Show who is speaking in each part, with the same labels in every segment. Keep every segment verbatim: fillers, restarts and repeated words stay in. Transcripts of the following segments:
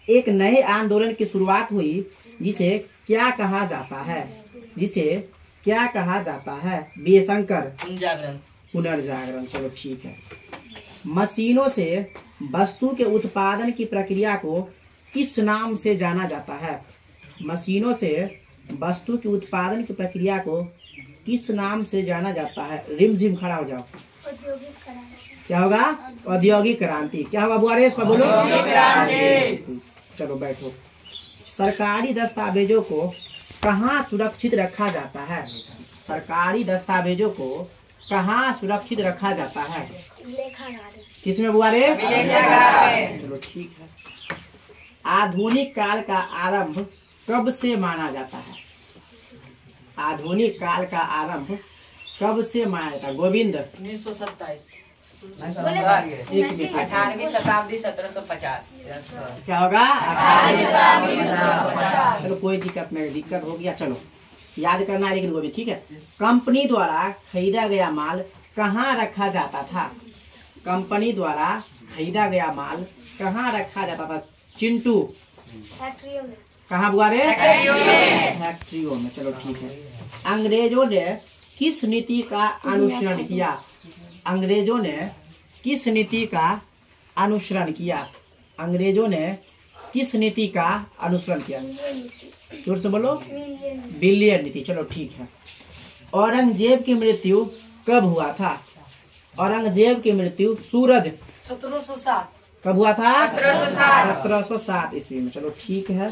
Speaker 1: एक नए आंदोलन की शुरुआत हुई जिसे क्या कहा जाता है? जिसे क्या कहा जाता है? बेशंकर
Speaker 2: पुनर्जागरण।
Speaker 1: पुनर्जागरण। चलो ठीक है। मशीनों से वस्तु के उत्पादन की प्रक्रिया को किस नाम से जाना जाता है? मशीनों से वस्तु के उत्पादन की प्रक्रिया को किस नाम से जाना जाता है? रिमझिम खड़ा हो जाओ।
Speaker 3: औद्योगिक क्रांति।
Speaker 1: क्या होगा? औद्योगिक क्रांति। क्या होगा बुआरे? सब बोलो।
Speaker 2: क्रांति।
Speaker 1: चलो बैठो। सरकारी दस्तावेजों को कहाँ सुरक्षित रखा जाता है? सरकारी दस्तावेजों को कहाँ सुरक्षित रखा जाता है?
Speaker 3: लेखागार।
Speaker 1: किसमें बुआरे?
Speaker 2: लेखागार में।
Speaker 1: चलो ठीक है। आधुनिक काल का आरंभ कब से माना जाता है? आधुनिक काल का आरंभ कब से माना जाता है? गोविंद।
Speaker 2: उन्नीस सौ सत्ताईस।
Speaker 1: एक मिनट।
Speaker 2: अठारहवीं शताब्दी सत्रह सौ पचास।
Speaker 1: क्या होगा?
Speaker 2: अठारहवीं शताब्दी सत्रह सौ पचास।
Speaker 1: चलो कोई दिक्कत नहीं, दिक्कत हो गया। चलो याद करना है लेकिन वो भी ठीक है। कंपनी द्वारा खरीदा गया माल कहाँ रखा जाता था? कंपनी द्वारा खरीदा गया माल कहाँ रखा जाता था? चिंटू।
Speaker 3: फैक्ट्रियों में।
Speaker 1: कहाँ बुआरे?
Speaker 2: फैक्ट्रियों में।
Speaker 1: फैक्ट्रियों में। चलो ठीक है। अंग्रेजों ने किस नीति का अनुसरण किया? अंग्रेजों ने किस नीति का अनुसरण किया? अंग्रेजों ने किस नीति का अनुसरण किया? जोर से बोलो। विलियम नीति। चलो ठीक है। औरंगजेब की मृत्यु कब हुआ था? औरंगजेब की मृत्यु सूरज
Speaker 2: सत्रह सौ सात।
Speaker 1: कब हुआ था?
Speaker 2: सत्रह सौ सात।
Speaker 1: सत्रह सौ सात ईस्वी में। चलो ठीक है।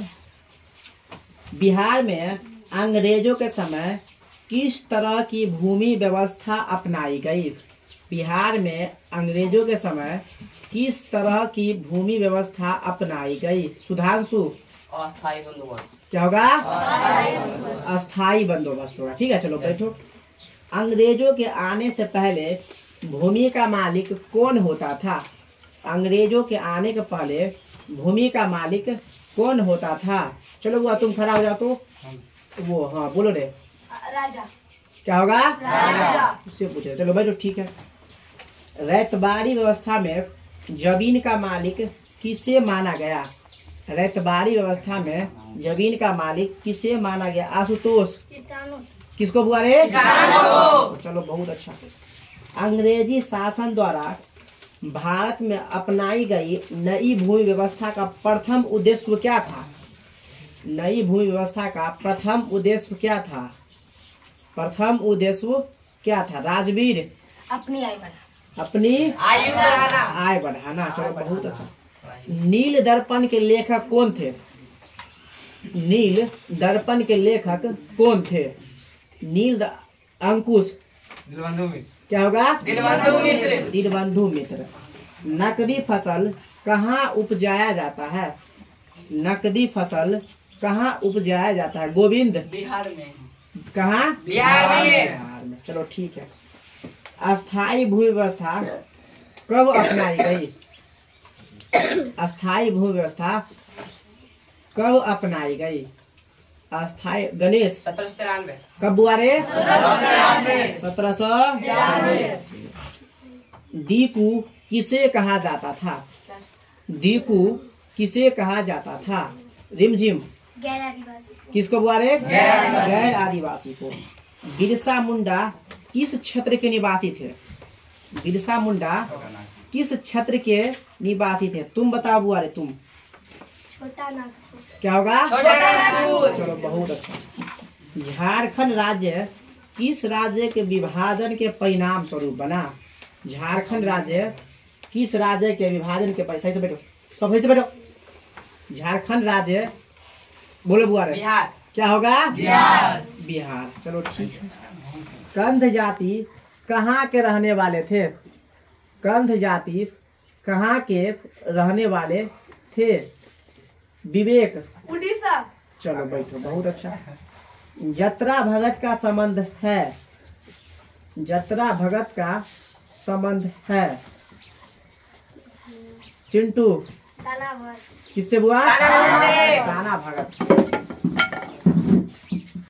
Speaker 1: बिहार में अंग्रेजों के समय किस तरह की भूमि व्यवस्था अपनाई गई? बिहार में अंग्रेजों के समय किस तरह की भूमि व्यवस्था अपनाई गई? सुधांशु।
Speaker 2: अस्थायी बंदोबस्त।
Speaker 1: क्या होगा? अस्थायी बंदोबस्त होगा। ठीक है। चलो बैठो। अंग्रेजों के आने से पहले भूमि का मालिक कौन होता था? अंग्रेजों के आने के पहले भूमि का मालिक कौन होता था? चलो वो तुम खड़ा हो जाओ तो वो हाँ बोलो रे।
Speaker 3: राजा।
Speaker 1: क्या होगा?
Speaker 3: राजा।
Speaker 1: उससे पूछे। चलो बैठो ठीक है। रैतबाड़ी व्यवस्था में जमीन का मालिक किसे माना गया? रैतबाड़ी व्यवस्था में जमीन का मालिक किसे माना गया? आशुतोष।
Speaker 3: किसानों।
Speaker 1: किसको बुआ रे?
Speaker 2: किसानों।
Speaker 1: चलो बहुत अच्छा। अंग्रेजी शासन द्वारा भारत में अपनाई गई नई भूमि व्यवस्था का प्रथम उद्देश्य क्या था? नई भूमि व्यवस्था का प्रथम उद्देश्य क्या था? प्रथम उद्देश्य क्या था? राजवीर।
Speaker 3: अपनी आय बढ़ा।
Speaker 1: अपनी
Speaker 2: आयु बढ़ाना।
Speaker 1: आय बढ़ाना। चलो बहुत अच्छा। नील दर्पण के लेखक कौन थे? नील दर्पण के लेखक कौन थे? नील द... अंकुश। क्या होगा?
Speaker 2: दीनबंधु मित्र।
Speaker 1: दीनबंधु मित्र। नकदी फसल कहाँ उपजाया जाता है? नकदी फसल कहाँ उपजाया जाता है? गोविंद।
Speaker 2: बिहार में।
Speaker 1: कहाँ?
Speaker 2: बिहार में।
Speaker 1: बिहार में। चलो ठीक है। अस्थाई भूमि व्यवस्था कब अपनाई गई? अस्थाई भूमि व्यवस्था कब अपनाई गई? अस्थाई गणेश।
Speaker 2: सत्रह सौ तिरानवे।
Speaker 1: कब बुआ रे? सत्रह सौ डीकू किसे कहा जाता था? डीकू किसे कहा जाता था? रिमझिम।
Speaker 3: गैर आदिवासी।
Speaker 1: किसको बुआ रे?
Speaker 2: गैर
Speaker 1: गैर आदिवासी को। बिरसा मुंडा किस क्षेत्र के निवासी थे? बिरसा मुंडा किस क्षेत्र के निवासी थे? तुम बताओ बुआ रे। तुम
Speaker 3: छोटा नागपुर।
Speaker 1: क्या होगा?
Speaker 2: छोटा नागपुर।
Speaker 1: चलो बहुत अच्छा। झारखंड राज्य किस राज्य के विभाजन के परिणाम स्वरूप बना? झारखंड राज्य किस राज्य के विभाजन के? सही से बैठो, सब सही से बैठो। झारखंड राज्य बोलो बुआ रे।
Speaker 2: बिहार।
Speaker 1: क्या होगा?
Speaker 2: बिहार।
Speaker 1: बिहार। चलो ठीक है। कंध जाति कहाँ के रहने वाले थे? कंध जाति कहाँ के रहने वाले थे? विवेक।
Speaker 3: उड़ीसा।
Speaker 1: चलो बैठो, बहुत अच्छा। जत्रा भगत का संबंध है। जत्रा भगत का संबंध है। चिंटू।
Speaker 3: ताना भगत।
Speaker 1: किससे बुआ?
Speaker 2: ताना भगत से।
Speaker 1: ताना भगत से।